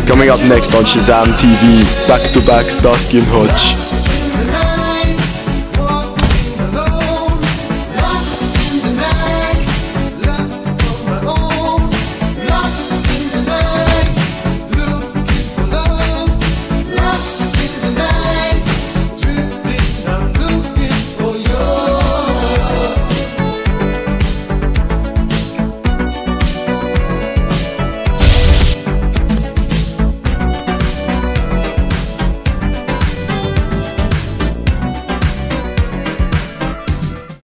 Coming up next on Shazaam TV, back to back Starsky and Hutch.